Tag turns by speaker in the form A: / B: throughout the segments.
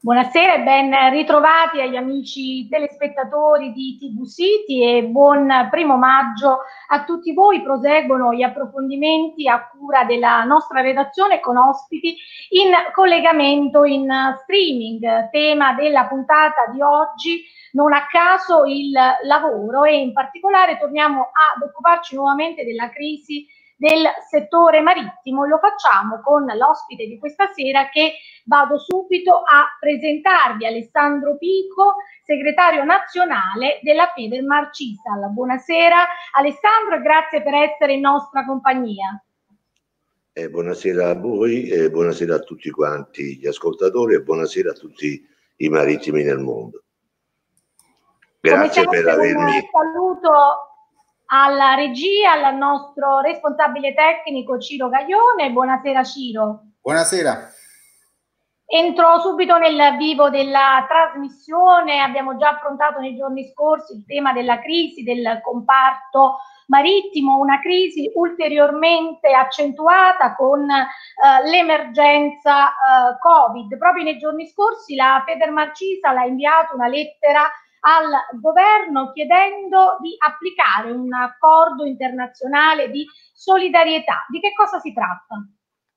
A: Buonasera e ben ritrovati agli amici telespettatori di TV City e buon 1° maggio a tutti voi. Proseguono gli approfondimenti a cura della nostra redazione con ospiti in collegamento in streaming. Tema della puntata di oggi, non a caso, il lavoro, e in particolare torniamo ad occuparci nuovamente della crisi del settore marittimo. Lo facciamo con l'ospite di questa sera, che vado subito a presentarvi: Alessandro Pico, segretario nazionale della Federmarcisal. Buonasera Alessandro e grazie per essere in nostra compagnia.
B: Buonasera a voi e buonasera a tutti quanti gli ascoltatori e buonasera a tutti i marittimi nel mondo. Grazie per avermi.
A: Un saluto alla regia, al nostro responsabile tecnico Ciro Gaglione. Buonasera Ciro.
C: Buonasera.
A: Entro subito nel vivo della trasmissione. Abbiamo già affrontato nei giorni scorsi il tema della crisi del comparto marittimo, una crisi ulteriormente accentuata con l'emergenza Covid. Proprio nei giorni scorsi la Federmarcisal ha inviato una lettera al governo chiedendo di applicare un accordo internazionale di solidarietà. Di che cosa si tratta?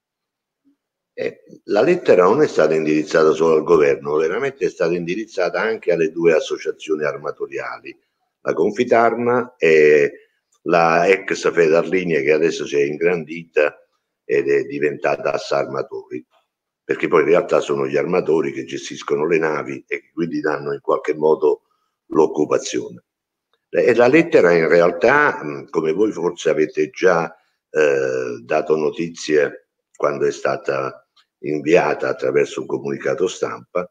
B: La lettera non è stata indirizzata solo al governo, veramente è stata indirizzata anche alle due associazioni armatoriali, la Confitarma e la ex Federlinea, che adesso si è ingrandita ed è diventata Assarmatori, perché poi in realtà sono gli armatori che gestiscono le navi e che quindi danno in qualche modo l'occupazione. E la lettera in realtà, come voi forse avete già dato notizie quando è stata inviata attraverso un comunicato stampa,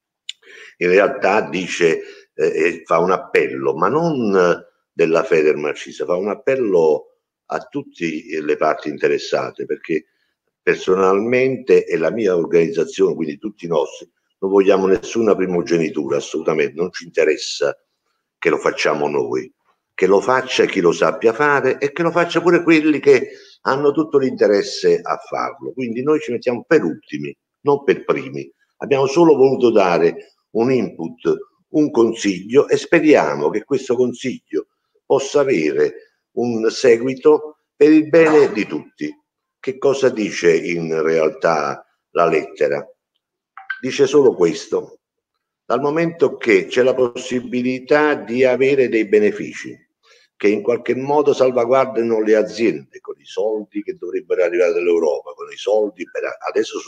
B: in realtà dice, fa un appello, ma non della Federmarcisal, fa un appello a tutte le parti interessate, perché personalmente e la mia organizzazione, quindi tutti i nostri, non vogliamo nessuna primogenitura, assolutamente, non ci interessa che lo facciamo noi, che lo faccia chi lo sappia fare e che lo faccia pure quelli che hanno tutto l'interesse a farlo. Quindi noi ci mettiamo per ultimi, non per primi. Abbiamo solo voluto dare un input, un consiglio, e speriamo che questo consiglio possa avere un seguito per il bene di tutti. Che cosa dice in realtà la lettera? Dice solo questo: dal momento che c'è la possibilità di avere dei benefici che in qualche modo salvaguardano le aziende con i soldi che dovrebbero arrivare dall'Europa, con i soldi adesso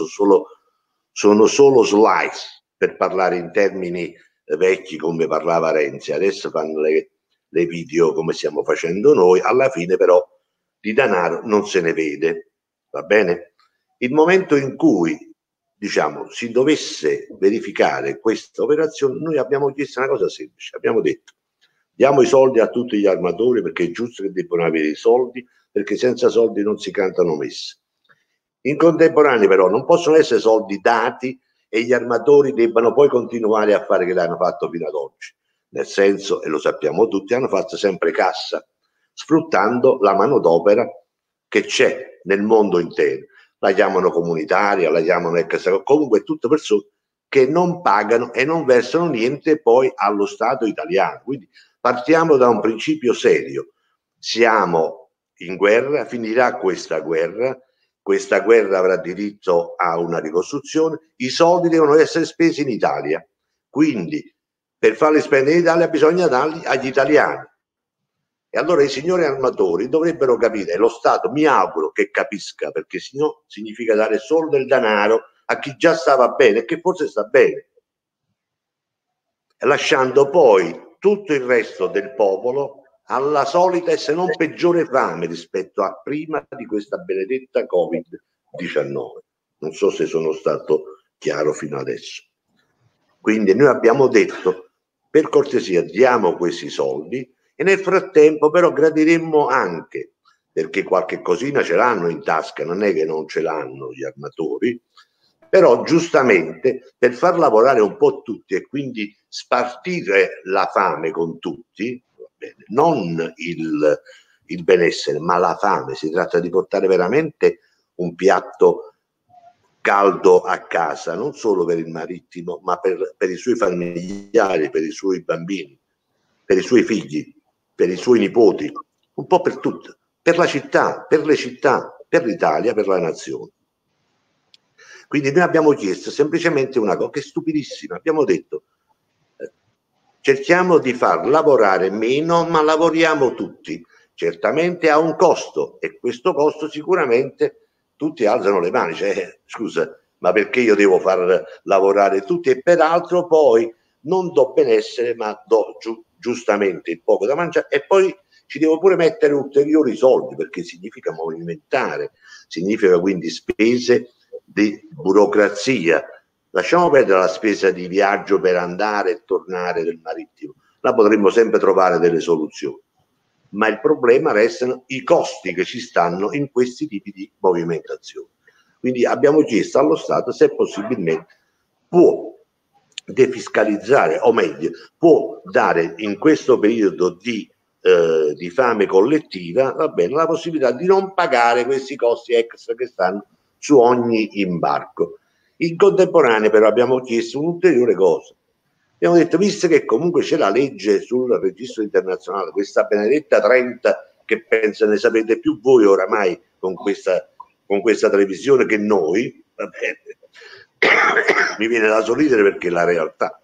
B: sono solo slice, per parlare in termini vecchi come parlava Renzi, adesso fanno le video come stiamo facendo noi, alla fine però di denaro non se ne vede, va bene? Il momento in cui, diciamo, si dovesse verificare questa operazione, noi abbiamo chiesto una cosa semplice, abbiamo detto: diamo i soldi a tutti gli armatori, perché è giusto che debbano avere i soldi, perché senza soldi non si cantano messe. In contemporanea però non possono essere soldi dati e gli armatori debbano poi continuare a fare che l'hanno fatto fino ad oggi, nel senso, e lo sappiamo tutti, hanno fatto sempre cassa, sfruttando la manodopera che c'è nel mondo intero. La chiamano comunitaria, la chiamano ex, comunque tutte persone che non pagano e non versano niente poi allo Stato italiano. Quindi partiamo da un principio serio: siamo in guerra, finirà questa guerra avrà diritto a una ricostruzione, i soldi devono essere spesi in Italia, quindi per farli spendere in Italia bisogna darli agli italiani. E allora i signori armatori dovrebbero capire, e lo Stato mi auguro che capisca, perché sennò significa dare solo del denaro a chi già stava bene e che forse sta bene, lasciando poi tutto il resto del popolo alla solita e se non peggiore fame rispetto a prima di questa benedetta Covid-19. Non so se sono stato chiaro fino adesso. Quindi noi abbiamo detto: per cortesia diamo questi soldi, e nel frattempo però gradiremmo anche, perché qualche cosina ce l'hanno in tasca, non è che non ce l'hanno gli armatori, però giustamente per far lavorare un po' tutti e quindi spartire la fame con tutti, va bene, non il benessere ma la fame, si tratta di portare veramente un piatto caldo a casa, non solo per il marittimo, ma per i suoi familiari, per i suoi bambini, per i suoi figli, per i suoi nipoti, un po' per tutti, per la città, per le città, per l'Italia, per la nazione. Quindi noi abbiamo chiesto semplicemente una cosa che è stupidissima, abbiamo detto cerchiamo di far lavorare meno, ma lavoriamo tutti, certamente a un costo, e questo costo sicuramente tutti alzano le mani, cioè scusa, ma perché io devo far lavorare tutti? E peraltro poi non do benessere, ma do giustamente il poco da mangiare, e poi ci devo pure mettere ulteriori soldi, perché significa movimentare, significa quindi spese di burocrazia. Lasciamo perdere la spesa di viaggio per andare e tornare del marittimo, là potremmo sempre trovare delle soluzioni, ma il problema restano i costi che ci stanno in questi tipi di movimentazione. Quindi abbiamo chiesto allo Stato se possibilmente può defiscalizzare, o meglio, può dare in questo periodo di fame collettiva, va bene, la possibilità di non pagare questi costi extra che stanno su ogni imbarco. In contemporanea però abbiamo chiesto un'ulteriore cosa. Abbiamo detto, visto che comunque c'è la legge sul registro internazionale, questa benedetta 30, che penso ne sapete più voi oramai con questa televisione che noi, va bene. Mi viene da sorridere perché è la realtà.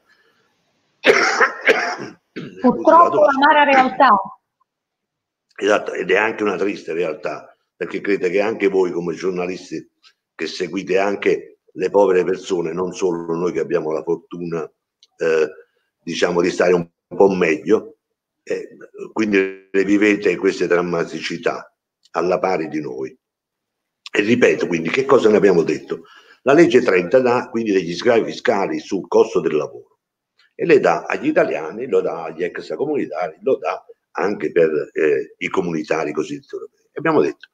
A: Purtroppo l'amara realtà.
B: Esatto, ed è anche una triste realtà, perché credo che anche voi come giornalisti che seguite anche le povere persone, non solo noi che abbiamo la fortuna diciamo di stare un po' meglio, quindi le vivete queste drammaticità alla pari di noi. E ripeto, quindi che cosa ne abbiamo detto? La legge 30 dà quindi degli sgravi fiscali sul costo del lavoro e le dà agli italiani, lo dà agli extracomunitari, lo dà anche per i comunitari cosiddetti europei. Abbiamo detto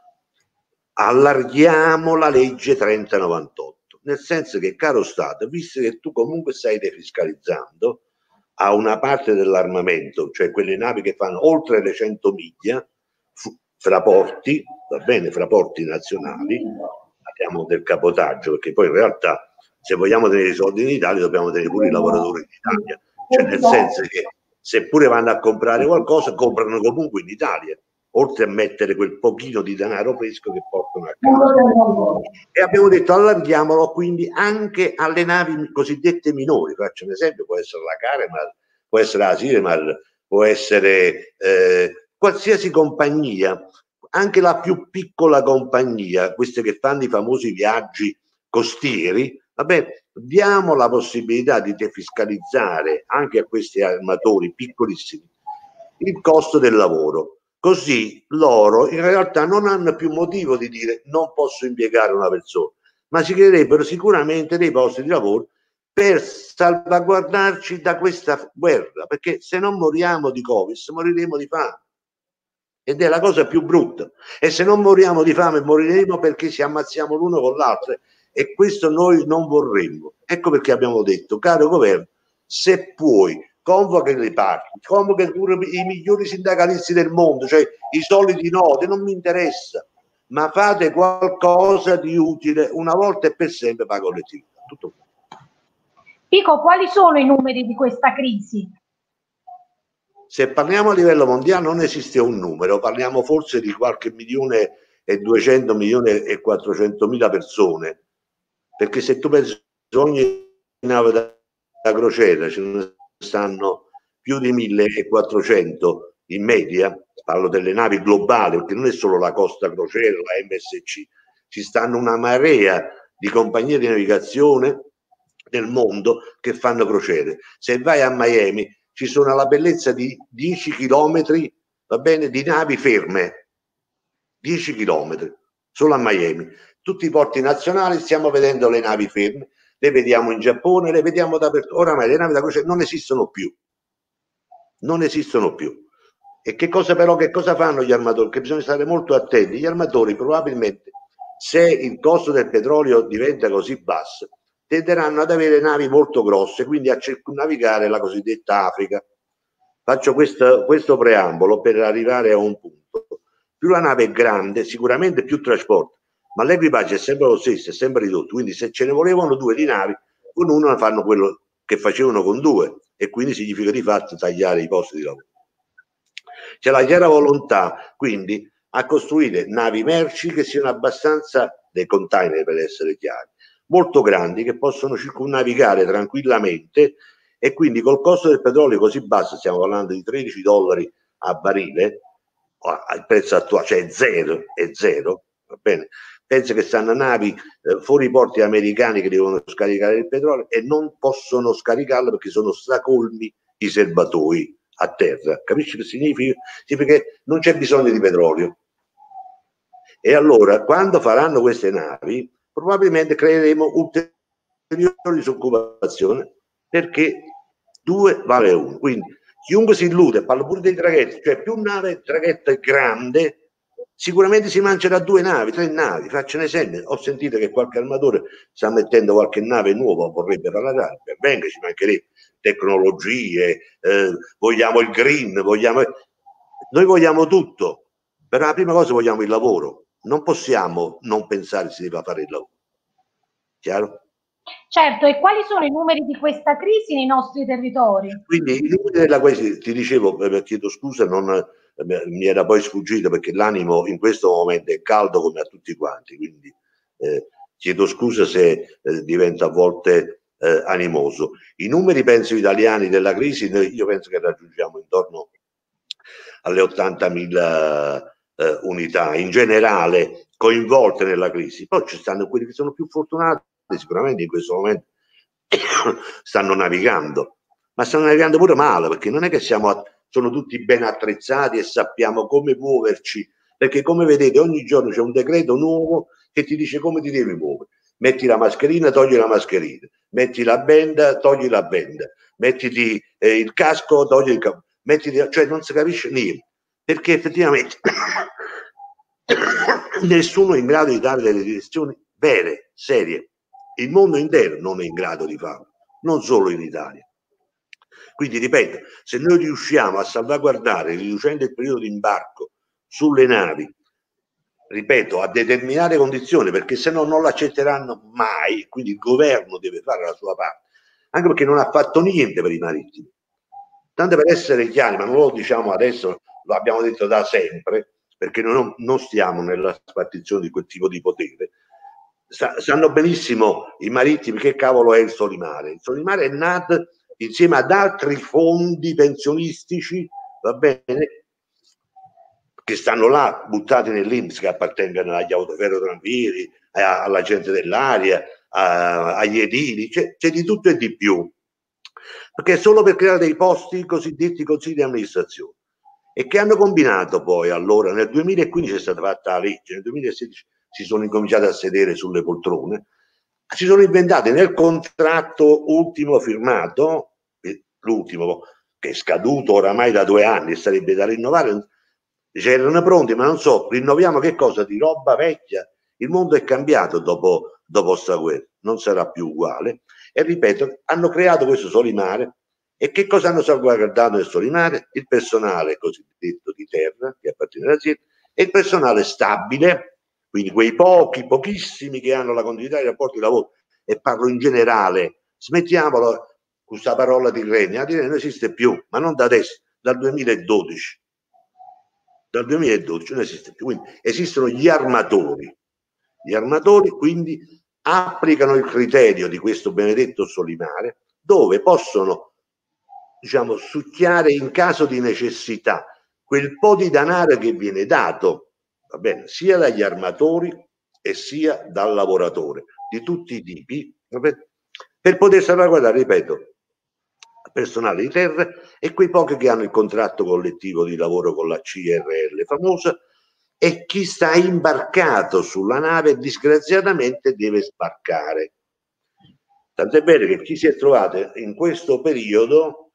B: allarghiamo la legge 3098, nel senso che, caro Stato, visto che tu comunque stai defiscalizzando a una parte dell'armamento, cioè quelle navi che fanno oltre le 100 miglia fra porti, va bene, fra porti nazionali, parliamo del cabotaggio, perché poi in realtà se vogliamo tenere i soldi in Italia dobbiamo tenere pure i lavoratori in Italia, cioè nel senso che seppure vanno a comprare qualcosa, comprano comunque in Italia, oltre a mettere quel pochino di denaro fresco che portano a casa. E abbiamo detto allarghiamolo quindi anche alle navi cosiddette minori. Faccio un esempio, può essere la Caremar, può essere la Siremar, può essere qualsiasi compagnia, anche la più piccola compagnia, queste che fanno i famosi viaggi costieri, vabbè, diamo la possibilità di defiscalizzare anche a questi armatori piccolissimi il costo del lavoro. Così loro in realtà non hanno più motivo di dire non posso impiegare una persona, ma si creerebbero sicuramente dei posti di lavoro per salvaguardarci da questa guerra, perché se non moriamo di Covid moriremo di fame. Ed è la cosa più brutta. E se non moriamo di fame moriremo perché ci ammazziamo l'uno con l'altro, e questo noi non vorremmo. Ecco perché abbiamo detto, caro governo, se puoi convoca le parti, convoca pure i migliori sindacalisti del mondo, cioè i soliti noti, non mi interessa, ma fate qualcosa di utile una volta e per sempre per la collettività. Tutto qua.
A: Pico, quali sono i numeri di questa crisi?
B: Se parliamo a livello mondiale non esiste un numero, parliamo forse di qualche 1.200.000, 1.400.000 persone, perché se tu pensi ogni nave da crociera ce ne stanno più di 1.400 in media, parlo delle navi globali, perché non è solo la Costa Crociera, la MSC, ci stanno una marea di compagnie di navigazione del mondo che fanno crociere. Se vai a Miami ci sono alla bellezza di 10 chilometri, va bene, di navi ferme, 10 chilometri, solo a Miami. Tutti i porti nazionali stiamo vedendo le navi ferme, le vediamo in Giappone, le vediamo dappertutto. Oramai le navi da crociera non esistono più. Non esistono più. E che cosa però, che cosa fanno gli armatori? Che bisogna stare molto attenti. Gli armatori probabilmente, se il costo del petrolio diventa così basso, tenderanno ad avere navi molto grosse, quindi a circumnavigare la cosiddetta Africa. Faccio questo preambolo per arrivare a un punto. Più la nave è grande, sicuramente più trasporta, ma l'equipaggio è sempre lo stesso, è sempre ridotto, quindi se ce ne volevano 2 di navi, con una fanno quello che facevano con 2, e quindi significa di fatto tagliare i posti di lavoro. C'è la chiara volontà quindi a costruire navi merci che siano abbastanza, dei container per essere chiari, molto grandi, che possono circumnavigare tranquillamente, e quindi col costo del petrolio così basso, stiamo parlando di $13 a barile, al prezzo attuale, cioè è zero, va bene? Penso che stanno navi fuori i porti americani che devono scaricare il petrolio e non possono scaricarlo perché sono stracolmi i serbatoi a terra. Capisci che significa? Significa che non c'è bisogno di petrolio. E allora, quando faranno queste navi, probabilmente creeremo ulteriore disoccupazione, perché 2 vale 1. Quindi chiunque si illude, parlo pure dei traghetti, cioè più nave traghetto è grande, sicuramente si mangerà 2 navi, 3 navi. Faccio un esempio: ho sentito che qualche armatore sta mettendo qualche nave nuova, vorrebbe parlare, venga, ci mancherebbe, tecnologie, vogliamo il green, noi vogliamo tutto, però la prima cosa vogliamo il lavoro, non possiamo non pensare si deve fare il lavoro. Chiaro?
A: Certo, e quali sono i numeri di questa crisi nei nostri territori?
B: Quindi i numeri della crisi, ti dicevo, chiedo scusa, mi era poi sfuggito perché l'animo in questo momento è caldo come a tutti quanti, quindi chiedo scusa se diventa a volte animoso. I numeri, penso, italiani della crisi, io penso che raggiungiamo intorno alle 80.000 unità in generale coinvolte nella crisi. Poi ci stanno quelli che sono più fortunati, sicuramente in questo momento stanno navigando, ma stanno navigando pure male, perché non è che sono tutti ben attrezzati e sappiamo come muoverci, perché come vedete ogni giorno c'è un decreto nuovo che ti dice come ti devi muovere. Metti la mascherina, togli la mascherina, metti la benda, togli la benda, mettiti il casco, togli il casco, cioè non si capisce niente, perché effettivamente nessuno è in grado di dare delle direzioni vere, serie. Il mondo intero non è in grado di farlo, non solo in Italia. Quindi ripeto, se noi riusciamo a salvaguardare, riducendo il periodo di imbarco sulle navi, ripeto, a determinate condizioni, perché se no non l'accetteranno mai, quindi il governo deve fare la sua parte, anche perché non ha fatto niente per i marittimi. Tanto per essere chiari, ma non lo diciamo adesso, lo abbiamo detto da sempre, perché noi non stiamo nella spartizione di quel tipo di potere. Sanno benissimo i marittimi che cavolo è il Solimare. Il Solimare è nato insieme ad altri fondi pensionistici, va bene, che stanno là buttati nell'INPS, che appartengono agli autoferrotranvieri, alla gente dell'aria, agli edili, c'è di tutto e di più, perché solo per creare dei posti cosiddetti consigli di amministrazione, e che hanno combinato poi allora, nel 2015 è stata fatta la legge, nel 2016 si sono incominciati a sedere sulle poltrone, si sono inventati nel contratto ultimo firmato, l'ultimo che è scaduto oramai da 2 anni e sarebbe da rinnovare, c'erano pronti, ma non so, rinnoviamo che cosa? Di roba vecchia. Il mondo è cambiato dopo sta guerra, non sarà più uguale. E ripeto, hanno creato questo Solimare. E che cosa hanno salvaguardato nel Solimare? Il personale cosiddetto di terra, che appartiene all'azienda, e il personale stabile, quindi quei pochissimi che hanno la continuità dei rapporti di lavoro, e parlo in generale, smettiamolo questa parola di Tirrenia. La Tirrenia non esiste più, ma non da adesso, dal 2012. Dal 2012 non esiste più, quindi esistono gli armatori. Gli armatori quindi applicano il criterio di questo benedetto Solimare, dove possono, diciamo, succhiare in caso di necessità quel po' di denaro che viene dato, va bene, sia dagli armatori e sia dal lavoratore di tutti i tipi, per poter salvaguardare, ripeto, personale di terra e quei pochi che hanno il contratto collettivo di lavoro con la CRL famosa, e chi sta imbarcato sulla nave disgraziatamente deve sbarcare. Tant'è vero che chi si è trovato in questo periodo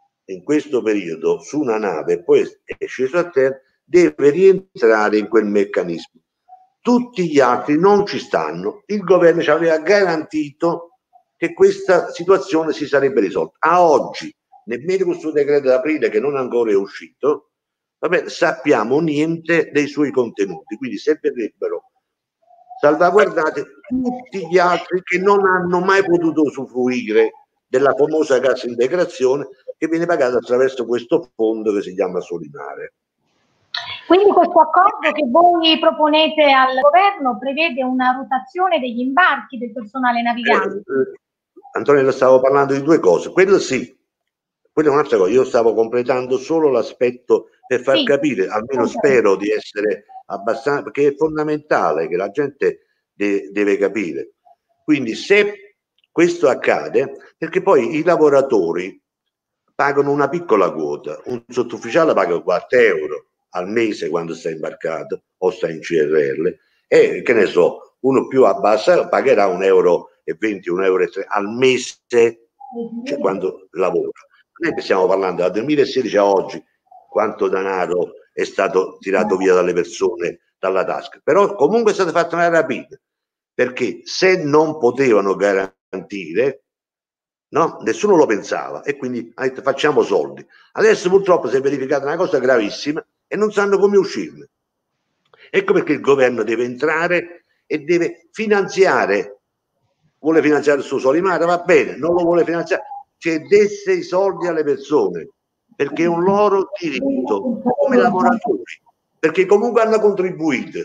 B: su una nave e poi è sceso a terra deve rientrare in quel meccanismo. Tutti gli altri non ci stanno. Il governo ci aveva garantito che questa situazione si sarebbe risolta. A oggi, nemmeno questo decreto d'aprile che non ancora è uscito, sappiamo niente dei suoi contenuti, quindi servirebbero salvaguardate tutti gli altri che non hanno mai potuto usufruire della famosa cassa integrazione che viene pagata attraverso questo fondo che si chiama Solimare.
A: Quindi questo accordo che voi proponete al governo prevede una rotazione degli imbarchi del personale navigante?
B: Antonella, stavo parlando di due cose. Quello sì, quella è un'altra cosa. Io stavo completando solo l'aspetto per far capire, almeno spero di essere abbastanza, perché è fondamentale che la gente deve capire. Quindi se questo accade, perché poi i lavoratori pagano una piccola quota, un sottufficiale paga 4 euro al mese quando sta imbarcato o sta in CRL e che ne so, uno più a bassa pagherà 1,20 euro, 1,30 euro al mese, cioè quando lavora. Noi stiamo parlando dal 2016 a oggi quanto denaro è stato tirato via dalle persone dalla tasca, però comunque è stata fatta una rapida, perché se non potevano garantire, no, nessuno lo pensava e quindi ha detto facciamo soldi. Adesso purtroppo si è verificata una cosa gravissima e non sanno come uscirne. Ecco perché il governo deve entrare e deve finanziare. Vuole finanziare il suo Solimare, va bene, non lo vuole finanziare, che desse i soldi alle persone, perché è un loro diritto, come lavoratori, perché comunque hanno contribuito.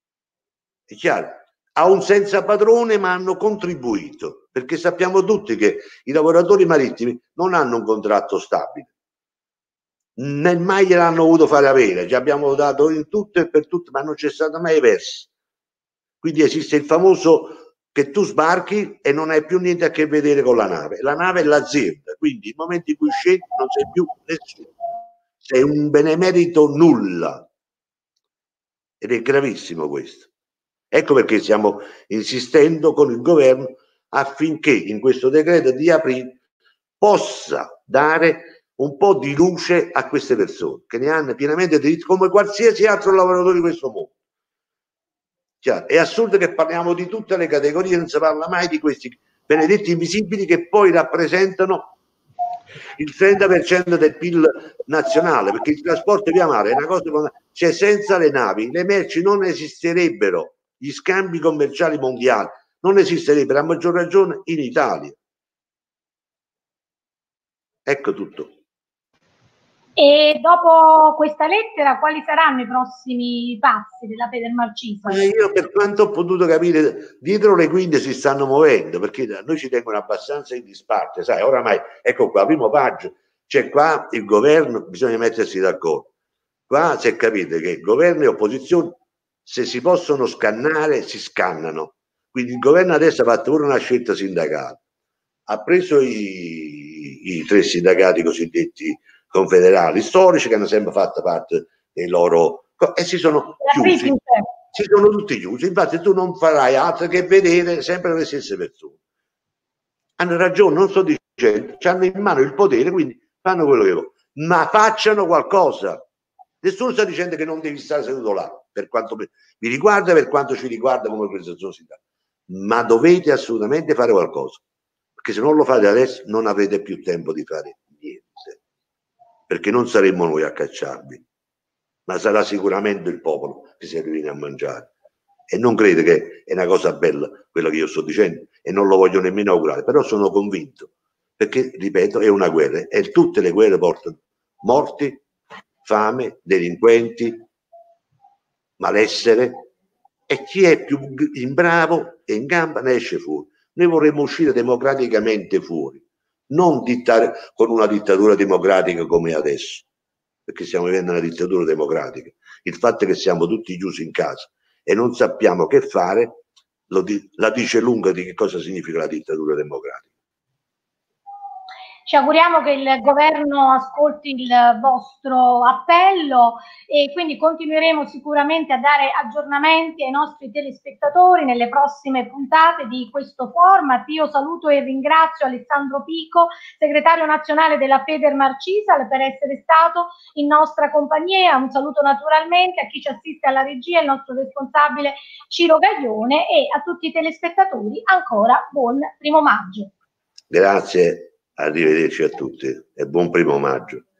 B: È chiaro? A un senza padrone, ma hanno contribuito, perché sappiamo tutti che i lavoratori marittimi non hanno un contratto stabile, né mai gliel'hanno voluto fare avere, ci abbiamo dato in tutto e per tutto, ma non c'è stato mai verso. Quindi esiste il famoso che tu sbarchi e non hai più niente a che vedere con la nave è l'azienda, quindi nel momento in cui scendi non sei più nessuno, sei un benemerito nulla, ed è gravissimo questo. Ecco perché stiamo insistendo con il governo affinché in questo decreto di aprile possa dare un po' di luce a queste persone che ne hanno pienamente diritto come qualsiasi altro lavoratore di questo mondo. Chiaro? È assurdo che parliamo di tutte le categorie, non si parla mai di questi benedetti invisibili che poi rappresentano il 30% del PIL nazionale, perché il trasporto via mare è una cosa, cioè senza le navi le merci non esisterebbero, gli scambi commerciali mondiali non esisterebbero, a maggior ragione in Italia. Ecco tutto.
A: E dopo questa lettera, quali saranno i prossimi passi della Federmarcisal?
B: Io per quanto ho potuto capire, dietro le quinte si stanno muovendo, perché noi ci tengono abbastanza in disparte, sai, oramai, ecco qua, primo maggio, c'è qua il governo, bisogna mettersi d'accordo. Qua si è capito che governo e opposizione, se si possono scannare, si scannano. Quindi il governo adesso ha fatto pure una scelta sindacale. Ha preso i tre sindacati cosiddetti confederali storici che hanno sempre fatto parte dei loro e si sono chiusi, si sono tutti chiusi. Infatti tu non farai altro che vedere sempre le stesse persone. Hanno ragione, non sto dicendo, hanno in mano il potere, quindi fanno quello che vogliono, ma facciano qualcosa. Nessuno sta dicendo che non devi stare seduto là, per quanto mi riguarda, per quanto ci riguarda come organizzazione sindacale, ma dovete assolutamente fare qualcosa, perché se non lo fate adesso non avrete più tempo di fare niente, perché non saremmo noi a cacciarvi, ma sarà sicuramente il popolo che si viene a mangiare. E non credo che è una cosa bella quello che io sto dicendo e non lo voglio nemmeno augurare, però sono convinto, perché ripeto è una guerra e tutte le guerre portano morti, fame, delinquenti, malessere, e chi è più in bravo e in gamba ne esce fuori. Noi vorremmo uscire democraticamente fuori, non dittare con una dittatura democratica come adesso, perché stiamo vivendo una dittatura democratica. Il fatto è che siamo tutti chiusi in casa e non sappiamo che fare, la dice lunga di che cosa significa la dittatura democratica.
A: Ci auguriamo che il governo ascolti il vostro appello e quindi continueremo sicuramente a dare aggiornamenti ai nostri telespettatori nelle prossime puntate di questo format. Io saluto e ringrazio Alessandro Pico, segretario nazionale della Federmarcisal, per essere stato in nostra compagnia. Un saluto naturalmente a chi ci assiste alla regia, il nostro responsabile Ciro Gaglione, e a tutti i telespettatori ancora buon 1° maggio.
B: Grazie. Arrivederci a tutti e buon 1° maggio.